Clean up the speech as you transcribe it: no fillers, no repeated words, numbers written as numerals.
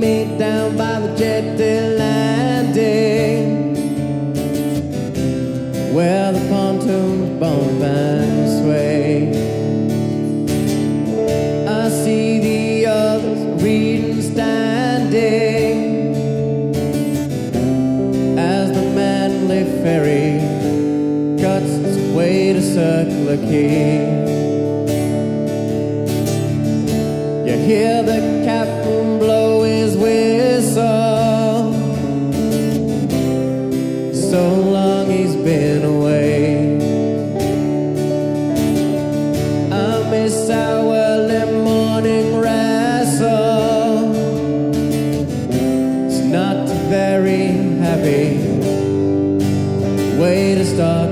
me down by the jetty landing, where the pontoons bump and sway. I see the others reading standing as the Manly ferry cuts its way to Circular Quay. You hear the captain blow his whistle, so long he's been away. I miss our early morning wrestle. It's not a very happy way to start